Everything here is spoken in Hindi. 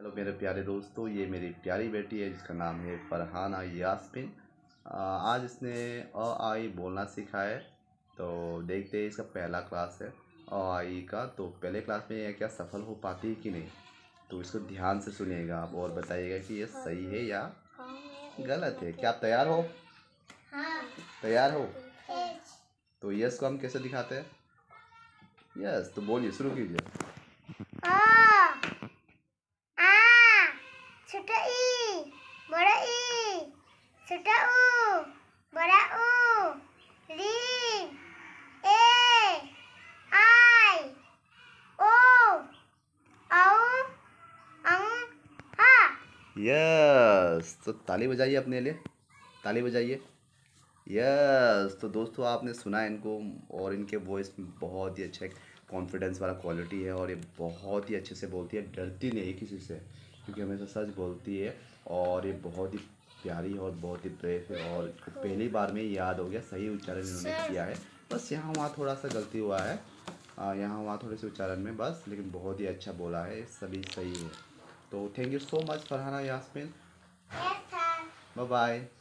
तो मेरे प्यारे दोस्तों, ये मेरी प्यारी बेटी है जिसका नाम है फरहाना यास्मीन। आज इसने अ आई बोलना सीखा है। तो देखते हैं, इसका पहला क्लास है अ आई का। तो पहले क्लास में ये क्या सफल हो पाती है कि नहीं, तो इसको ध्यान से सुनिएगा आप और बताइएगा कि ये सही है या गलत है। क्या आप तैयार हो? हाँ। तैयार हो? तो यस को हम कैसे दिखाते हैं? यस, तो बोलिए, शुरू कीजिए। छोटा ई बड़ा ई, छोटा ऊ बड़ा ऊ, री ए आई ओ औ अं हा। यस, तो ताली बजाइए अपने लिए, ताली बजाइए। यस, तो दोस्तों आपने सुना इनको, और इनके वॉइस में बहुत ही अच्छा एक कॉन्फिडेंस वाला क्वालिटी है और ये बहुत ही अच्छे से बोलती है, डरती नहीं है किसी से, क्योंकि हमेशा सच बोलती है। और ये बहुत ही प्यारी और बहुत ही ब्रेव है, और पहली बार में ही याद हो गया, सही उच्चारण इन्होंने किया है। बस यहाँ वहाँ थोड़ा सा गलती हुआ है, यहाँ वहाँ थोड़े से उच्चारण में बस, लेकिन बहुत ही अच्छा बोला है, सभी सही है। तो thank you so much Farhana Yasmin. Bye bye.